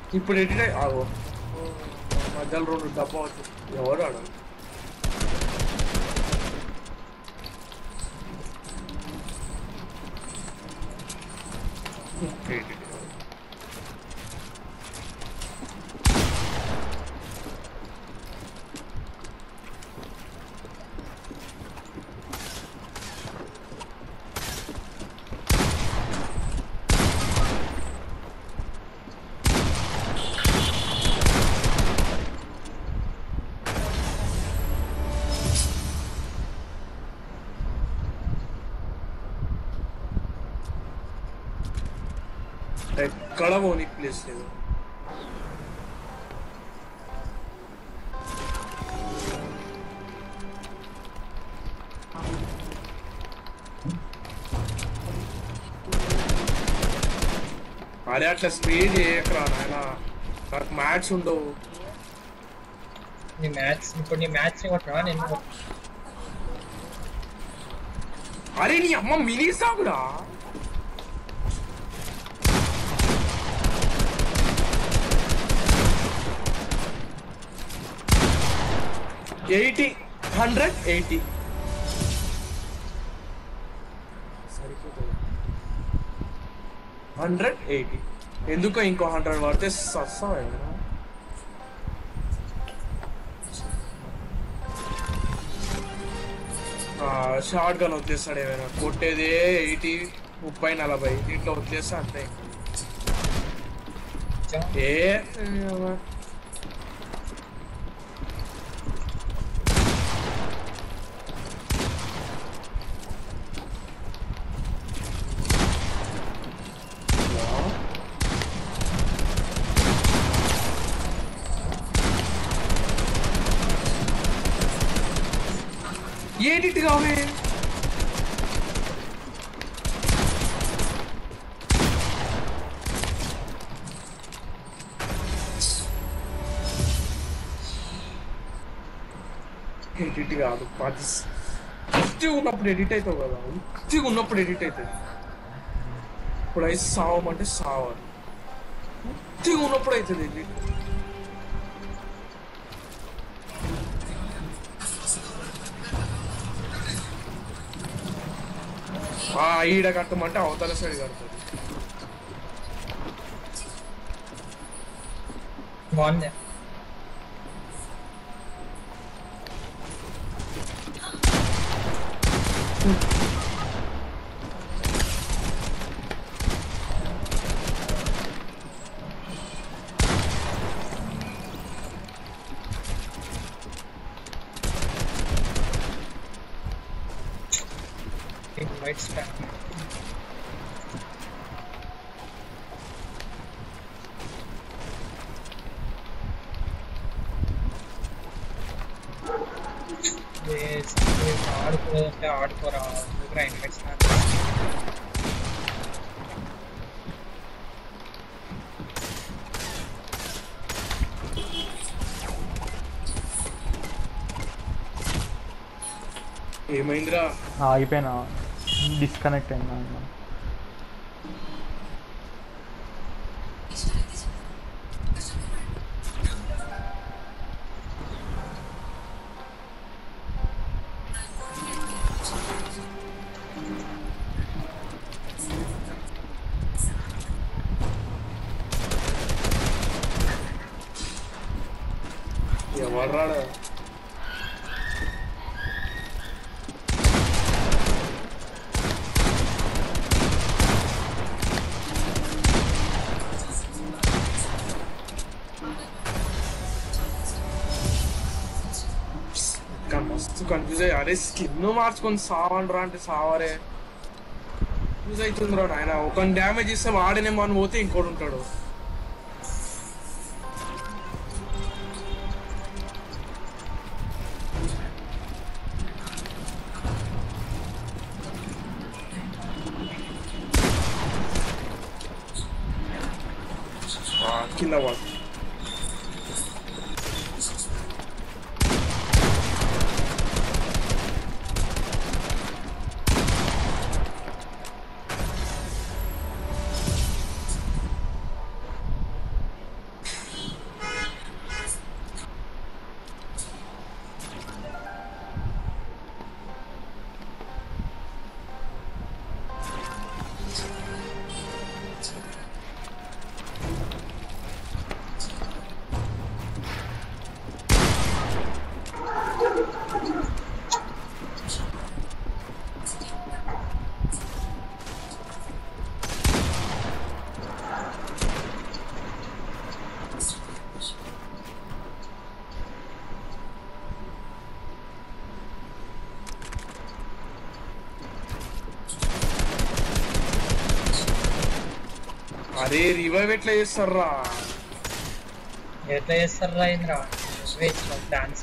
ఇప్పుడు ఎడిట్ ఆగో మధ్యలో 2 డబ్బా వచ్చింది ఎవరు ఆడ ఎక్కడ పోనీకి ప్లేస్ లేదు అరే అట్లా స్పీడ్ చేయకరా నాయన నాకు మ్యాచ్ ఉండవు ఇప్పుడు నీ మ్యాచ్ కొట్టరా నేను అరే నీ అమ్మ మినీ సాగురా 80 180 180 ఎందుకో ఇంకో 100 పడితే సస్తా షార్ట్ గన్ వదిలేస్తాడు ఏమైనా కొట్టేదే 80 30 40 దీంట్లో వదిలేస్తా అంతే ఏ एडिट गावे एडिट కాదు 10 ఉన్నప్పుడు ఎడిట్ అవుతావు కదా 10 ఉన్నప్పుడు ఎడిట్ అవుతుంది ఇప్పుడు అయితే సావమంటే సావాలి 10 ఉన్నప్పుడు అవుతుంది ఎడిట్ ఈడ కట్టమంటే అవతల సైడ్ కడుతుంది బాగుంది Right stack. Yes, hard for grind. Let's not. Hey Mahindra. అయిపోయినా డిస్కనెక్ట్ అయినా ఎవర్రాడు మస్తు కన్ఫ్యూజ్ అయ్యి అరే స్కిన్ మార్చుకొని సావండ్రా అంటే సావరే యూజ్ అవుతుందిరా ఆయన ఒక డ్యామేజ్ ఇస్తే వాడనేమో అని పోతే ఇంకోటి ఉంటాడు కింద వాడు అరే రివైవ్ ఎట్లా చేస్తారా? ఎట్లా చేస్తారా ఇంద్ర వేస్ట్ డాన్స్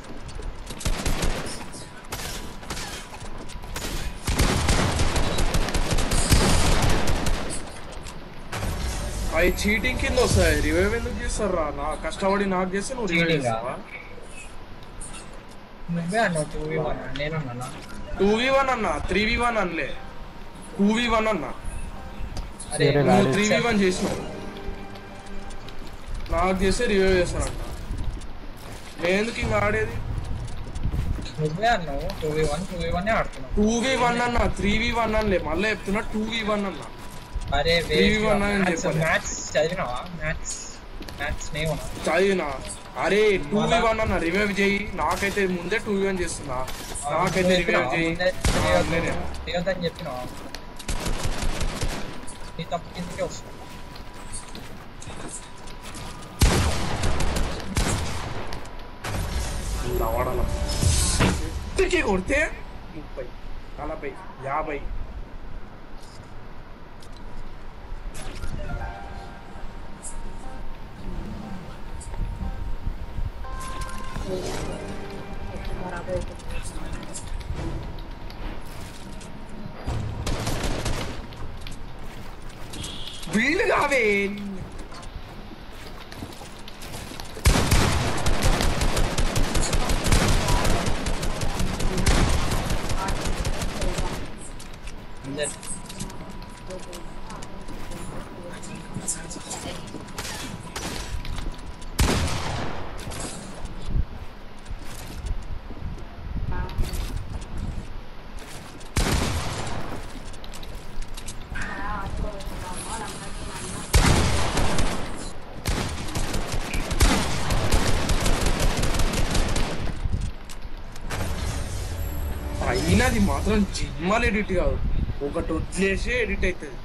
అవి చీటింగ్ కింద వస్తాయి. రివైవ్ ఎందుకు చేస్తారా? నా కష్టపడి నాకు చేస్తే నువ్వు రివైవ్ Cheating ఆ? చేస్తావా? నువ్వే అన్నావు 2v1 నేను అన్నా 2v1 అన్నా, 3v1 అనలే, 2v1 అన్నా. అరే వేరే నువ్వు లాడే. 3v1 చేసినావు, నాకు చేస్తే రివైవ్ చేస్తానంట. నేను ఎందుకు ఇంకా ఆడేది? నువ్వే అన్నావు 2v1 ఆడుతున్నావు 2v1 అన్నా, 3v1 అనలే, మళ్ళీ చెప్తున్నా 2v1 అన్నా. అరే 3v1 అని చెప్పలే. మ్యాథ్స్ చదివినావా మ్యాథ్స్ నేవనా చదివినా. అరే 2v1 అన్న, రివైవ్ చేయి. నాకైతే ముందే 2v1 చేస్తున్నా, నాకైతే రివైవ్ చేయి. చేయొద్దని చెప్పినావా నీ తప్పు కిందకే వస్తుంది లవడల ఎత్తుకి కొడితే 30, 40, 50. బిల్డ్ కావే. అయినది మాత్రం జిమ్మల్ ఎడిట్ కాదు, ఒకటి వదిలేసి ఎడిట్ అవుతుంది.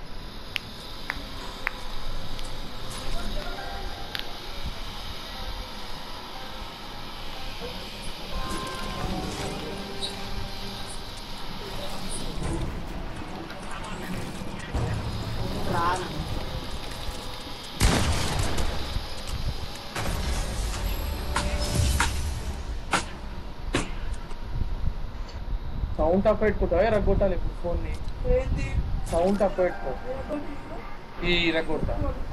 సౌండ్ తప్ప పెట్టుకుంటావా? ఎరగొట్టాలి ఇప్పుడు ఫోన్ని. సౌండ్ తప్ప పెట్టుకో, ఈ ఇరగొడతా.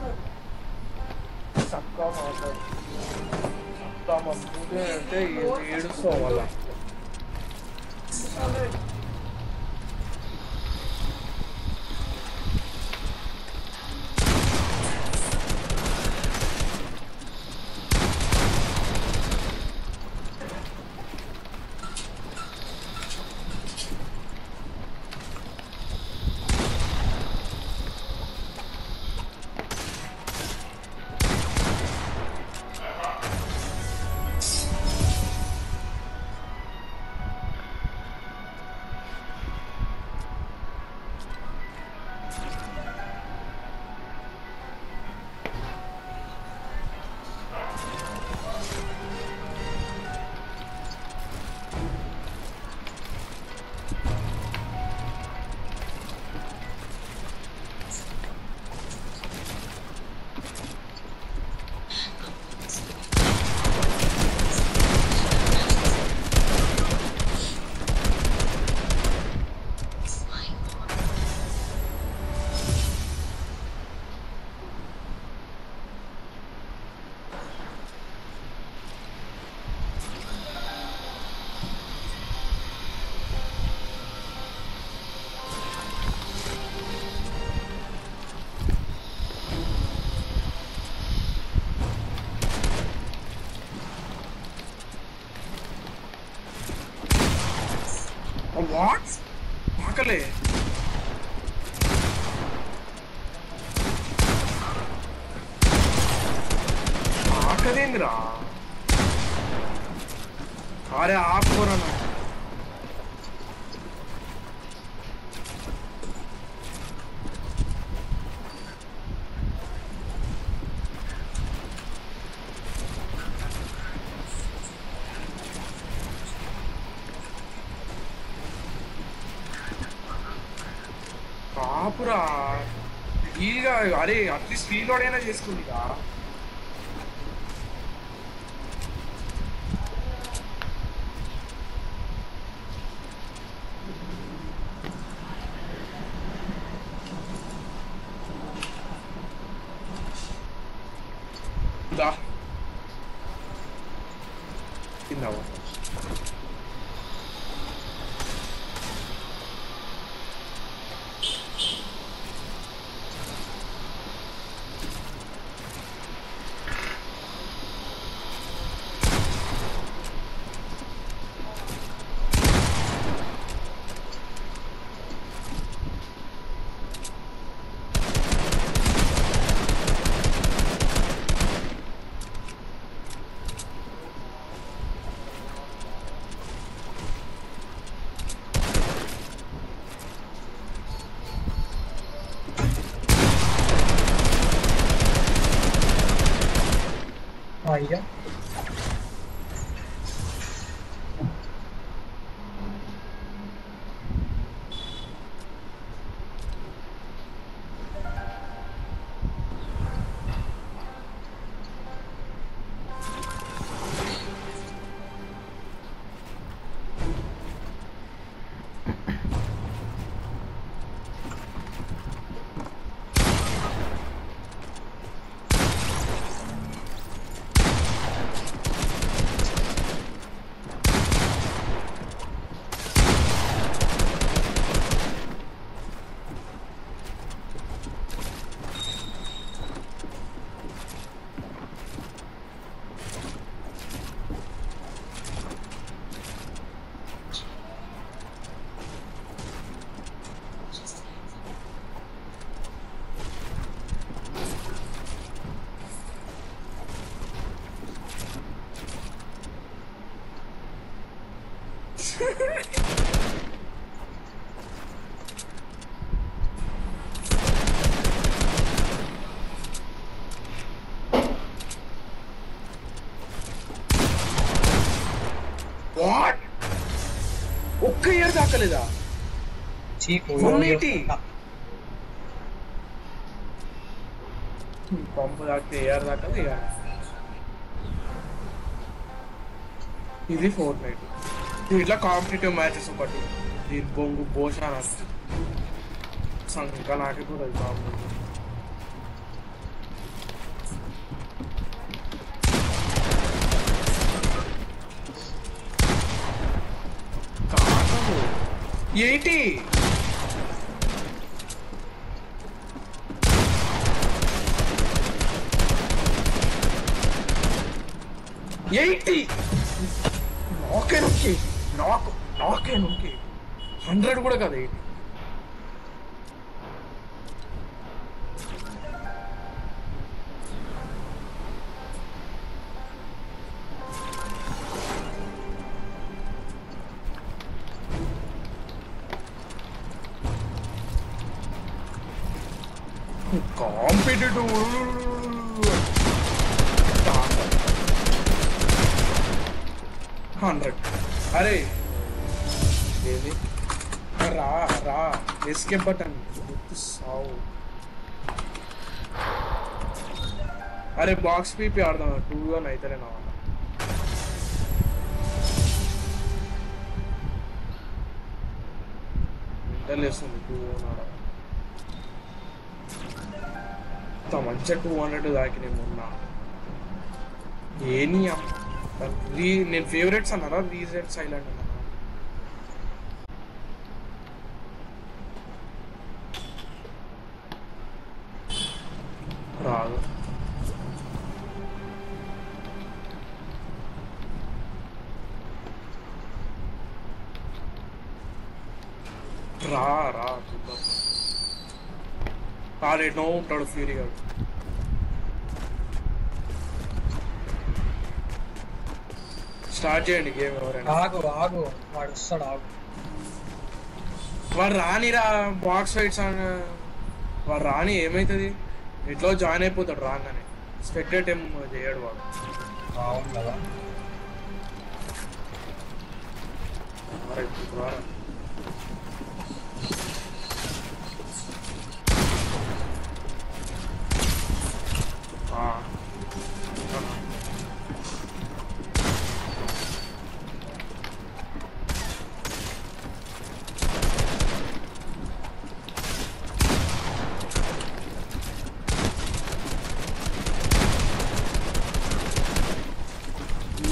సక్కా మాట్లాడు, సక్కా మమ్మీ అంటే ఏడుస్తావు మళ్ళా. వాట్ ఆకలే. ఆకలేందిరా? అరే ఆకురన్నా ఆపురా. ఇక అరే అట్లీస్ట్ ఫీల్ అయినా చేసుకుంది ఇక దా తిన్నావా అయ్యా వాట్ ఒక్క ఇయర్ దాకలేదా చీకు 180 పంపు దాకా ఇయర్ దాకలే ఇక ఇది ఫోర్ట్ నైట్ ఇట్లా కాంపిటేటివ్ మ్యాచెస్ ఒకటి దీని బొంగు బోషాన సంక నాకే కూడా కాంపిటేటివ్ కాదు 80 80 నాకే నొక్కి నాకే నొక్కి 100 కూడా కాదు 80 కాంపిటేటివ్ 100 అరే ఏది రా రా ఎస్కేప్ బటన్ సావు అరే బాక్స్ పీపీ ఆడదాం 2-1 అయితేనే నా వల్ల ఇంటర్లేస్తుంది 2-1 ఆడ మంచిగా 200 దాకినాయి మొన్న ఏని నేను ఫేవరెట్స్ అన్నారా రీసెంట్ సైలెంట్ అన్నారా రాదు రా రా చూద్దాం ఆడేటో ఉంటాడు ఫ్యూరీ గారు స్టార్ట్ చేయండి గేమ్ ఎవరైనా ఆగు ఆగు వాడు వస్తాడు ఆగు వాడు రానిరా బాక్స్ ఫైట్స్ వాడు రాని ఏమవుతుంది ఎట్లో జాయిన్ అయిపోతాడు రాగానే స్పెక్టేట్ ఏం చేయడు వాడు అవును కదా రారా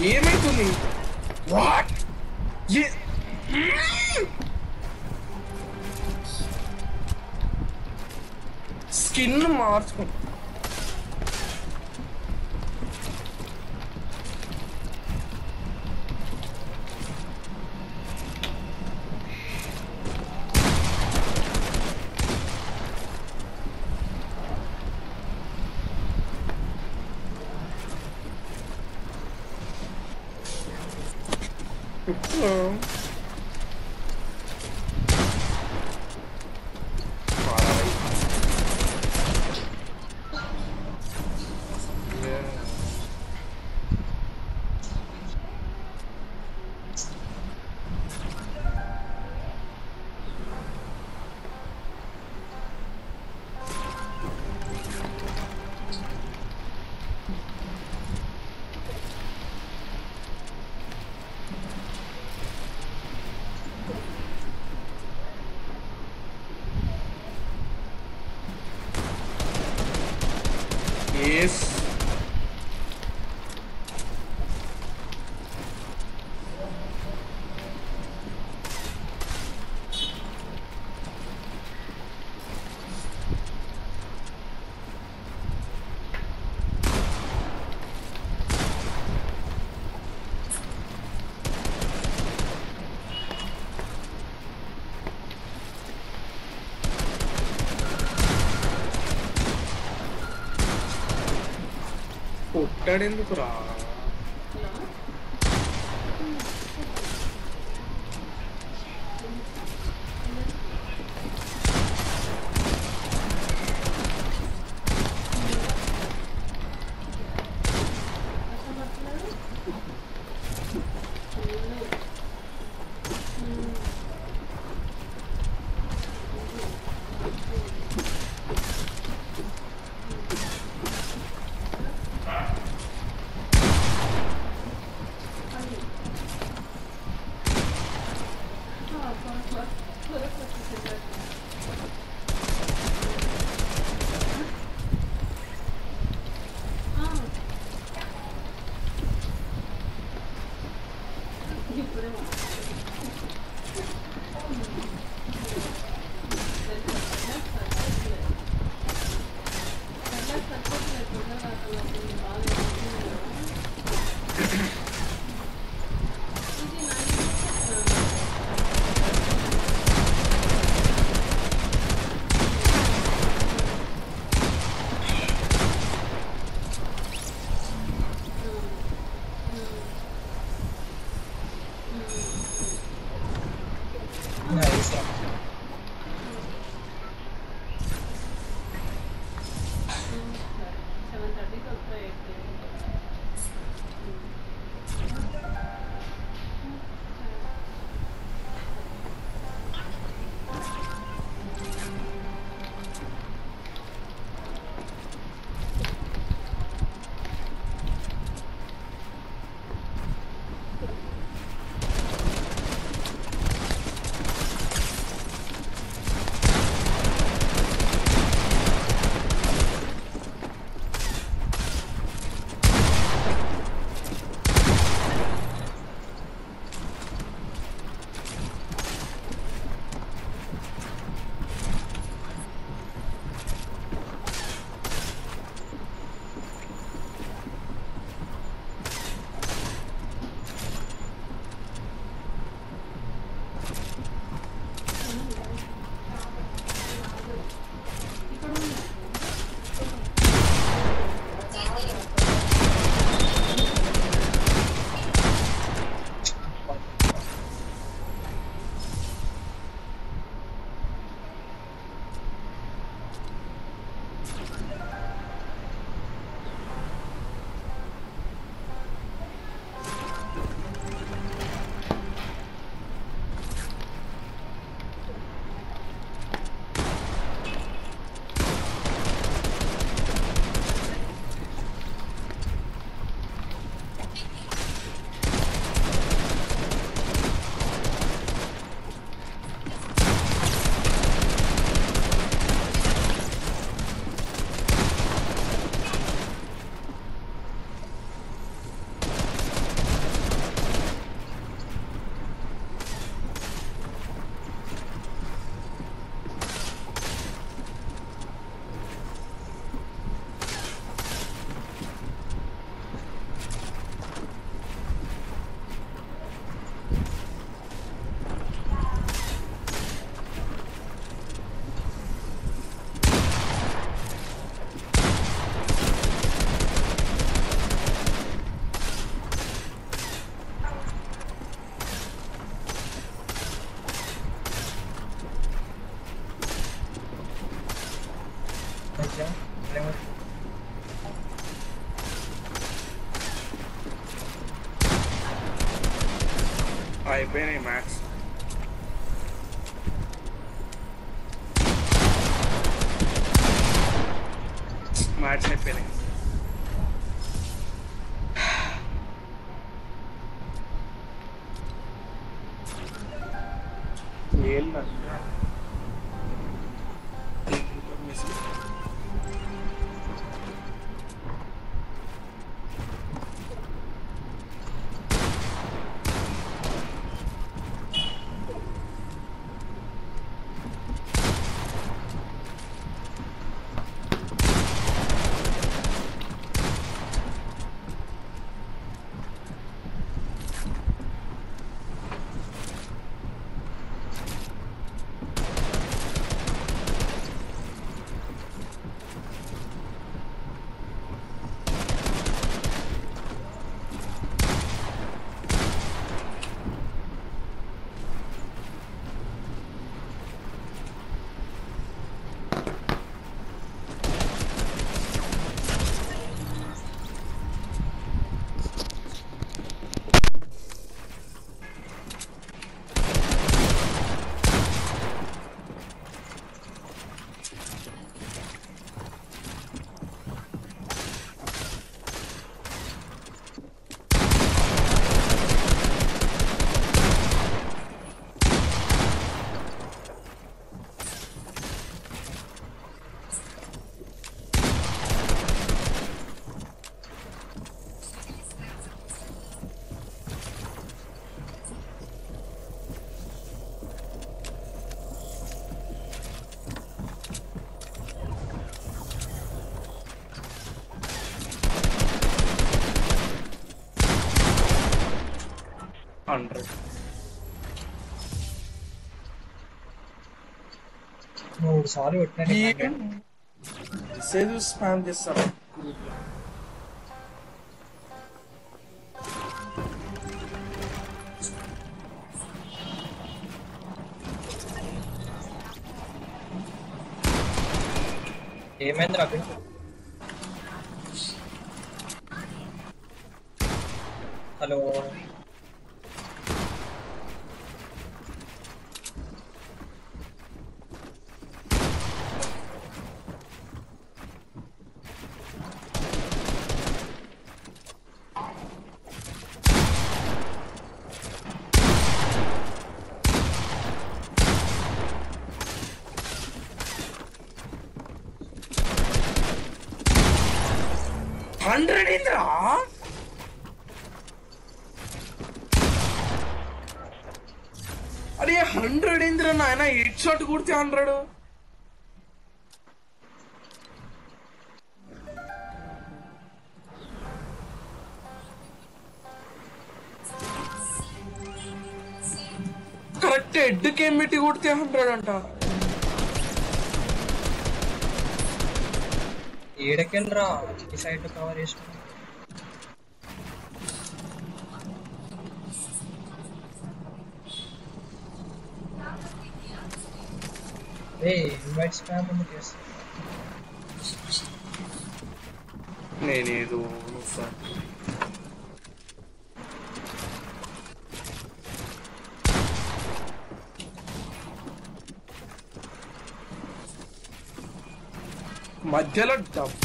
ఏమైతుంది వాట్ స్కిన్ మార్చుకో Yes. కొట్టాడెందుకురా Nice. అయిపోయినాయి మ్యాచ్. మ్యాచ్ అయిపోయినాయి. ఏం మూడు సార్లు పెట్టినట్టు మెసేజ్ స్పామ్ చేస్తారు గ్రూప్లో. ఏమైంది నాకు? హలో హండ్రెడ్ ఏంద్రా? అరే 100 ఏంద్రా నాయన, 8 షాట్ కొడితే 100. కరెక్ట్ హెడ్కి ఏం పెట్టి కొడితే 100 అంట. ఏడకెళ్ళరా ఈ సైడ్ కవర్ చేసుకుని. ఇన్వైట్ స్పామ్ ఎందుకు చేస్తా? నేనేదో సార్ మధ్యలో డబ్బు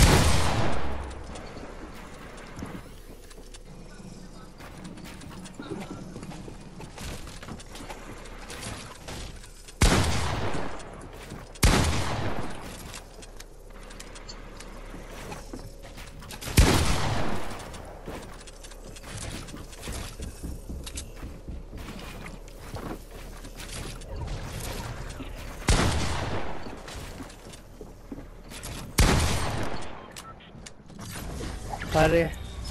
अरे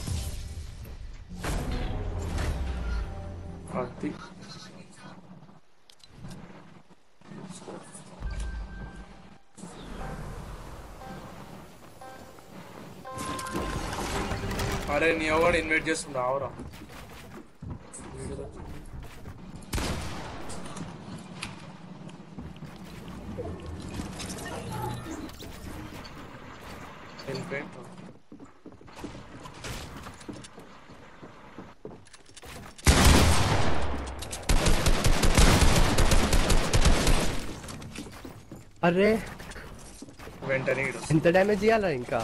అది అరే నీ ఎవరు ఇన్వైట్ చేస్తుండ ఆవరా. అరే వెంటనే ఎంత డ్యామేజ్ ఇవ్వాలా ఇంకా?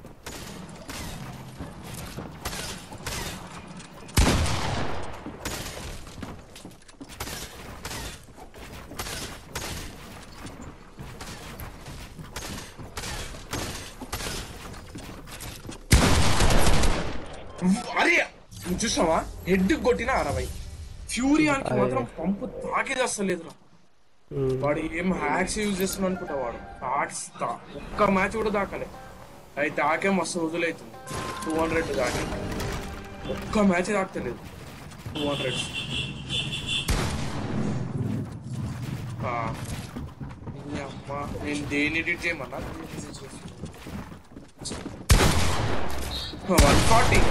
అరే చూసావా హెడ్ కొట్టిన 60. ఫ్యూరియానికి మాత్రం పంపు తాకేది అసలేదురా. వాడు ఏం హ్యాక్స్ యూజ్ చేస్తున్నా అనుకుంటా. వాడు హ్యాక్స్ ఒక్క మ్యాచ్ కూడా దాకలే. అది తాకే మస్తు రోజులైతుంది. 200 దాకి ఒక్క మ్యాచ్ దాకలేదు. 200 అమ్మా. నేను దేని ఎడిట్ చేయమన్నా 140.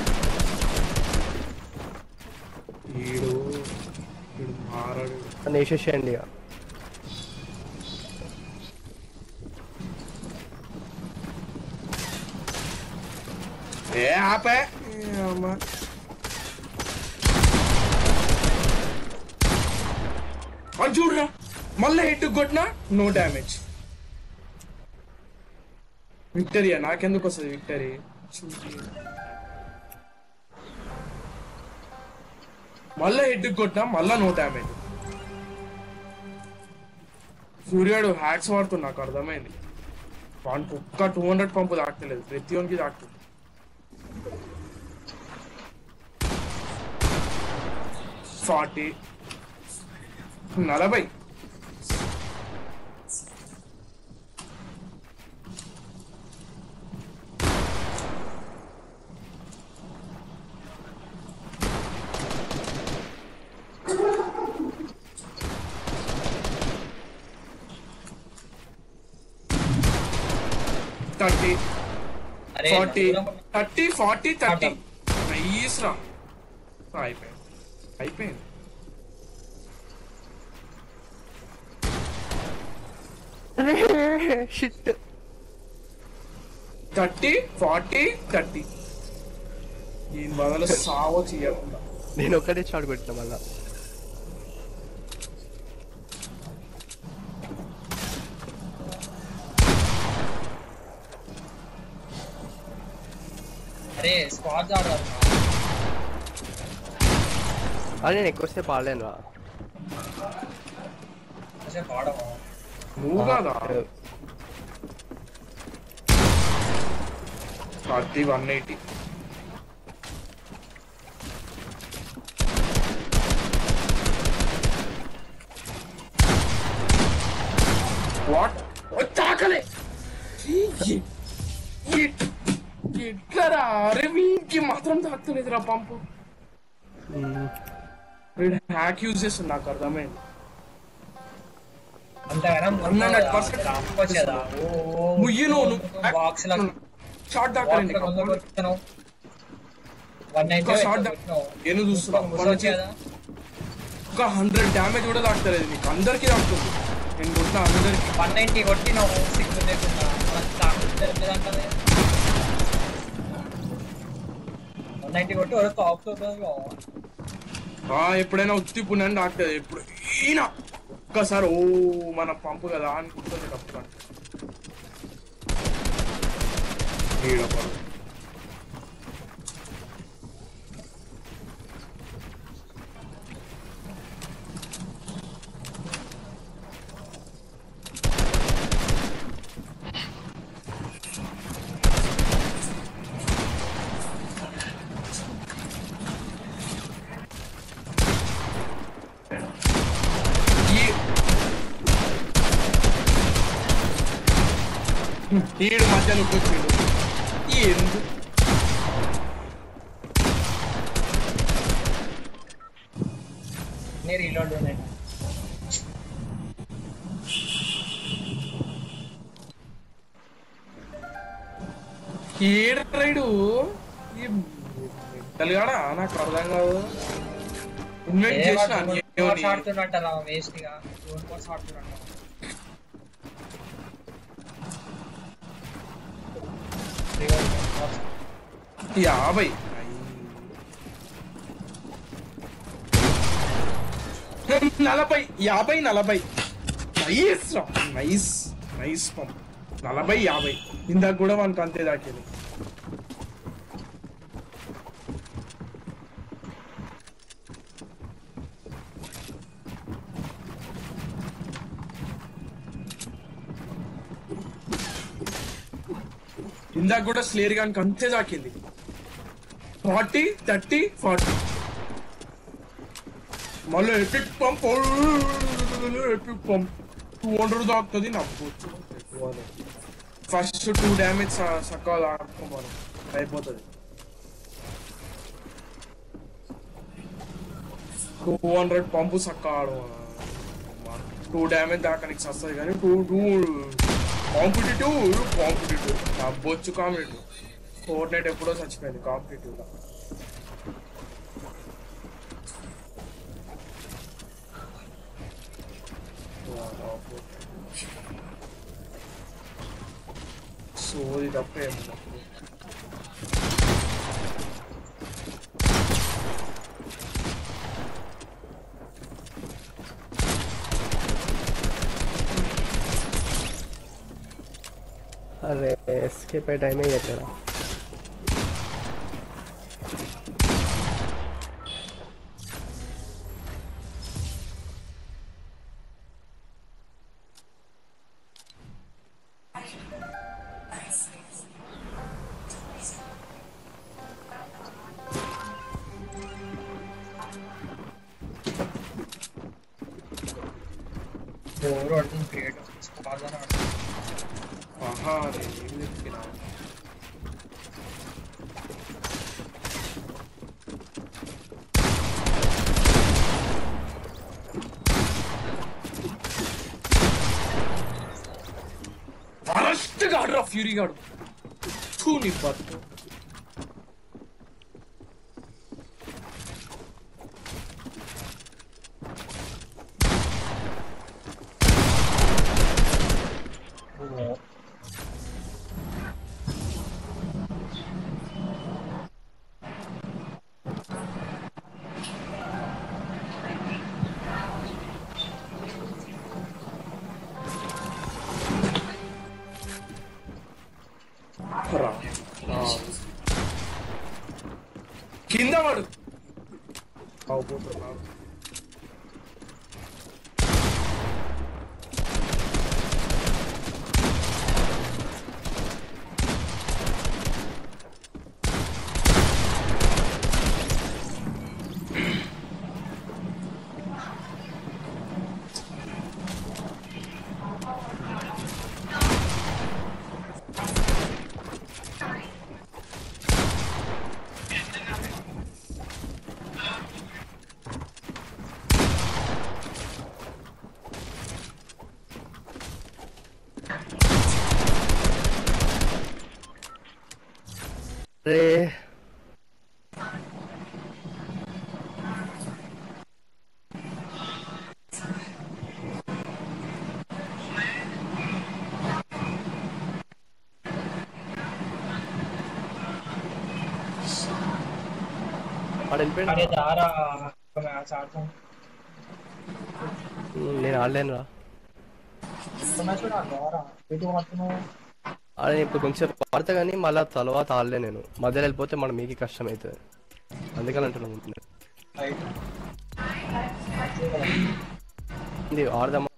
ఈడు మారాడు. వేసేసేయండి ఇక. ఏ ఆపే అమ్మా. అది చూడరా మళ్ళీ హెడ్ కొట్టినా నో డ్యామేజ్. విక్టరీయా నాకెందుకు వస్తుంది విక్టరీ? మళ్ళా హెడ్ కొట్టినా మళ్ళా నో డ్యామేజ్. సూర్యుడు హ్యాక్స్ వాడుతున్నా నాకు అర్థమైంది. వానికి ఒక్క 200 పంపు తాకలేదు. ప్రతి ఒనికి తాకుతుంది. ఫార్టీ 40. అరే 40 30 40 30 నైస్ రా. అయిపోయింది. షిట్. 30 40 30 దీని బదులు సావో చేయకుండా నేను ఒక్కటే షాట్ కొట్టిన మళ్ళా. అరే స్క్వాడ్ ఆడదాం. అదే నేను ఎక్కువసేపు ఆడలేను రా. ఆడమా నువ్వు కాదా 40 180. వాట్ తాకలే ఎట్లరా? అరే వీనికి మాత్రం తాకుతలేదురా పంపు. వీడు హ్యాక్ యూజ్ చేస్తుంది నాకు అర్థమైంది. అంతగానం 100% ముయ్యను బాక్స్ లో షార్ట్ దాకాలండి. నేను చూస్తున్నా ఒక 100 డ్యామేజ్ కూడా తాకుతలేదు నీకు. అందరికీ తాకుతుంది. నేను కొట్టిన అందరికి 190 కొట్టినావు. సిగ్గు లేకుండా 190 కొట్టి వరకు ఆపుతుంది. ఎప్పుడైనా ఉత్తి పుణ్యాన్ని తాకుతుంది. ఎప్పుడు ఈయన ఒక్కసారి ఓ మన పంపు కదా అనుకుంటుంది తప్ప ఈడు మధ్యలో కూర్చోడు. ఎందుకు నేను రీలోడ్ ఏడు రైడు మెంటల్గాడా నాకు అర్థం కాదు. ఇన్వైట్ చేసిన ఆడుతున్నట్ట వేస్ట్ గా ఆడుతున్నట్ట. 50 40 50 40 నైస్ రా, నైస్ నైస్ పంప్. 40-50 ఇందాక కూడా మనకు అంతే దాకేది. ఇందాక కూడా స్లేర్ గానికి అంతే దాకింది. 40, 30, 40. మళ్ళీ ఎపిక్ పంప్, ఎపిక్ పంప్ 200 దాకుతుంది. నవ్వచ్చు ఫస్ట్ 2 డ్యామేజ్ సకాలు ఆడుకోమను అయిపోతుంది. 200 పంపు సక్క ఆడు. 2 డ్యామేజ్ దాకా నీకు వస్తుంది కానీ 2 కాంపిటేటివ్ నవ్వచ్చు. కాంపిటేటివ్ కోఆర్డినేట్ ఎప్పుడో చచ్చిపోయింది కాంపిటేటివ్ గా. సోది తప్ప ఏమన్నా अरे इसके पे टाइम ही है तेरा. ఓవర్ ఆడుతుంది క్రియేటివ్ బాగా ఆడుతుంది. ఆహా ఏం చెప్పినా వరస్ట్ గా ఆడరా ఫ్యూరీ గాడు. నీ పట్టు కింద వాడు అవుపోతున్నా. अरे अरे जा रहा मैच आडता हूँ నేను ఆడలేను రా. तो मैं छोड़ा जा వీడియో మాత్రమే. అదే ఇప్పుడు కొంచెం ఆడతా కానీ మళ్ళీ తర్వాత ఆడలే. నేను మధ్యలో వెళ్ళిపోతే మనం మీకు కష్టం అవుతుంది. అందుకని అంటున్నాను రైట్ ఆడదామా